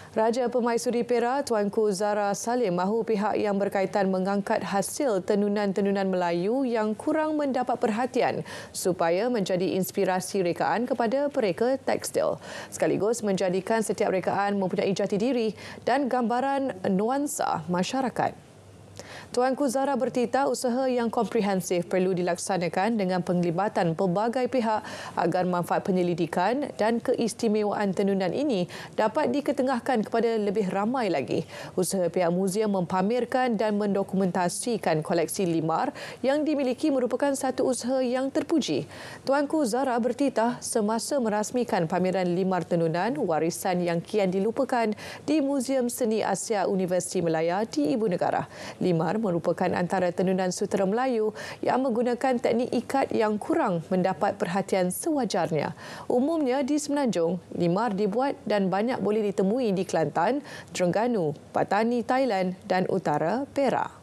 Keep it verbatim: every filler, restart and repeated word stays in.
Raja Permaisuri Perak Tuanku Zara Salim mahu pihak yang berkaitan mengangkat hasil tenunan-tenunan Melayu yang kurang mendapat perhatian supaya menjadi inspirasi rekaan kepada pereka tekstil, sekaligus menjadikan setiap rekaan mempunyai jati diri dan gambaran nuansa masyarakat. Tuanku Zara bertitah usaha yang komprehensif perlu dilaksanakan dengan penglibatan pelbagai pihak agar manfaat penyelidikan dan keistimewaan tenunan ini dapat diketengahkan kepada lebih ramai lagi. Usaha pihak muzium mempamerkan dan mendokumentasikan koleksi limar yang dimiliki merupakan satu usaha yang terpuji. Tuanku Zara bertitah semasa merasmikan pameran limar tenunan warisan yang kian dilupakan di Muzium Seni Asia Universiti Malaya di Ibu Negara. Limar merupakan antara tenunan sutera Melayu yang menggunakan teknik ikat yang kurang mendapat perhatian sewajarnya. Umumnya di Semenanjung, limar dibuat dan banyak boleh ditemui di Kelantan, Terengganu, Patani, Thailand dan Utara Perak.